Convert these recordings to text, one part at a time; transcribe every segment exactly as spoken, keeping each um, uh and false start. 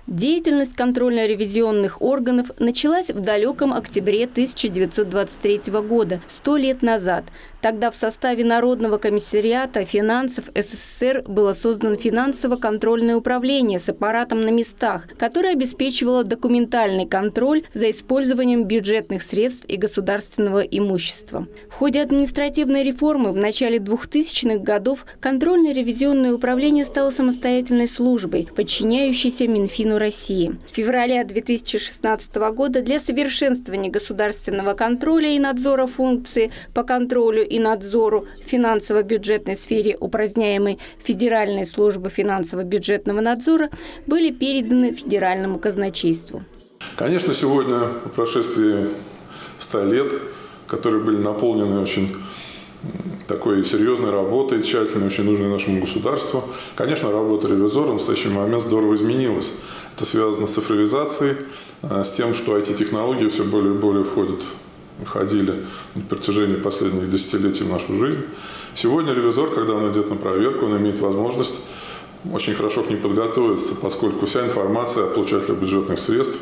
Деятельность контрольно-ревизионных органов началась в далеком октябре тысяча девятьсот двадцать третьего года, сто лет назад. Тогда в составе Народного комиссариата финансов СССР было создано финансово-контрольное управление с аппаратом на местах, которое обеспечивало документальный контроль за использованием бюджетных средств и государственного имущества. В ходе административной реформы в начале двухтысячных годов контрольно-ревизионное управление стало самостоятельной службой, подчиняющейся Минфину России. С февраля две тысячи шестнадцатого года для совершенствования государственного контроля и надзора функции по контролю и надзору в финансово-бюджетной сфере, упраздняемой Федеральной службой финансово-бюджетного надзора, были переданы Федеральному казначейству. Конечно, сегодня, по прошествии ста лет, которые были наполнены очень такой серьезной работой, тщательной, очень нужной нашему государству, конечно, работа ревизора в настоящий момент здорово изменилась. Это связано с цифровизацией, с тем, что ай ти-технологии все более и более входят входили на протяжении последних десятилетий в нашу жизнь. Сегодня ревизор, когда он идет на проверку, он имеет возможность очень хорошо к ней подготовиться, поскольку вся информация о получателях бюджетных средств,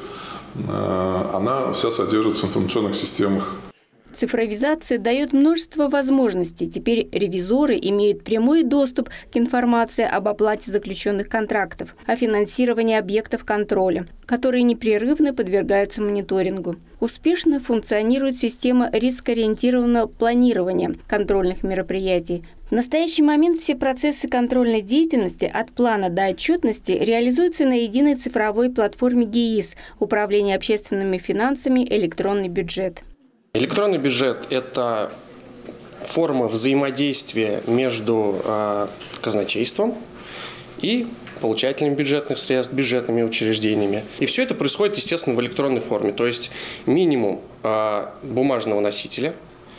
она вся содержится в информационных системах. Цифровизация дает множество возможностей. Теперь ревизоры имеют прямой доступ к информации об оплате заключенных контрактов, о финансировании объектов контроля, которые непрерывно подвергаются мониторингу. Успешно функционирует система рискоориентированного планирования контрольных мероприятий. В настоящий момент все процессы контрольной деятельности от плана до отчетности реализуются на единой цифровой платформе ГИИС – Управление общественными финансами, электронный бюджет. Электронный бюджет – это форма взаимодействия между э, казначейством и получателями бюджетных средств, бюджетными учреждениями. И все это происходит, естественно, в электронной форме. То есть минимум э, бумажного носителя.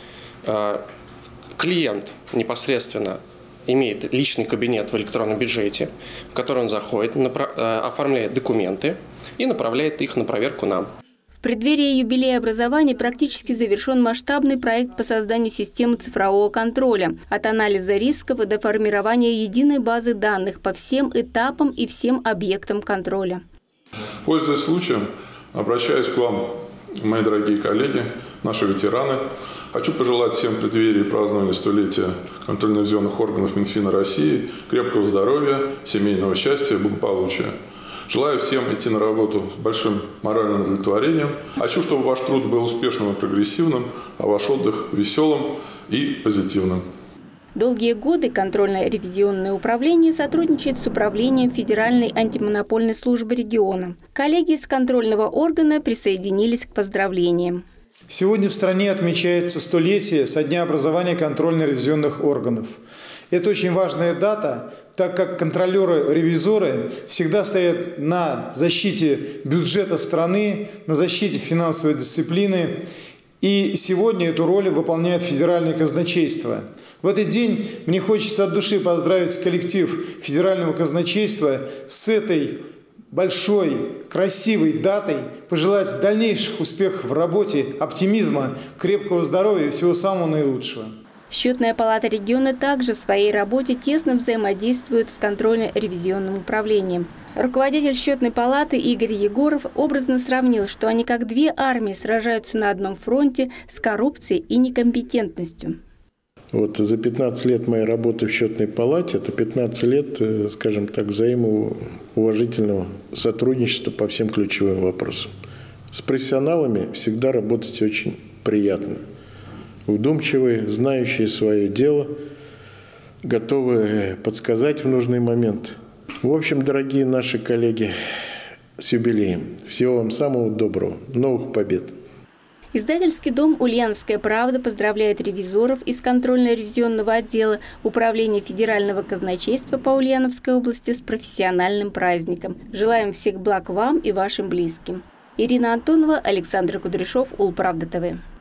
Э, клиент непосредственно имеет личный кабинет в электронном бюджете, в который он заходит, направ, э, оформляет документы и направляет их на проверку нам. В преддверии юбилея образования практически завершен масштабный проект по созданию системы цифрового контроля, от анализа рисков до формирования единой базы данных по всем этапам и всем объектам контроля. Пользуясь случаем, обращаюсь к вам, мои дорогие коллеги, наши ветераны, хочу пожелать всем в преддверии празднования столетия контрольно-ревизионных органов Минфина России крепкого здоровья, семейного счастья, благополучия. Желаю всем идти на работу с большим моральным удовлетворением. Хочу, чтобы ваш труд был успешным и прогрессивным, а ваш отдых веселым и позитивным. Долгие годы контрольно-ревизионное управление сотрудничает с управлением Федеральной антимонопольной службы региона. Коллеги из контрольного органа присоединились к поздравлениям. Сегодня в стране отмечается столетие со дня образования контрольно-ревизионных органов. Это очень важная дата, так как контролеры-ревизоры всегда стоят на защите бюджета страны, на защите финансовой дисциплины. И сегодня эту роль выполняет Федеральное казначейство. В этот день мне хочется от души поздравить коллектив Федерального казначейства с этой большой, красивой датой, пожелать дальнейших успехов в работе, оптимизма, крепкого здоровья и всего самого наилучшего. Счетная палата региона также в своей работе тесно взаимодействует с контрольно-ревизионным управлением. Руководитель счетной палаты Игорь Егоров образно сравнил, что они как две армии сражаются на одном фронте с коррупцией и некомпетентностью. Вот за пятнадцать лет моей работы в счетной палате, это пятнадцать лет, скажем так, взаимоуважительного сотрудничества по всем ключевым вопросам. С профессионалами всегда работать очень приятно. Вдумчивые, знающие свое дело, готовы подсказать в нужный момент. В общем, дорогие наши коллеги, с юбилеем. Всего вам самого доброго. Новых побед. Издательский дом «Ульяновская правда» поздравляет ревизоров из контрольно-ревизионного отдела Управления Федерального казначейства по Ульяновской области с профессиональным праздником. Желаем всех благ вам и вашим близким. Ирина Антонова, Александр Кудряшов, Улправда ТВ.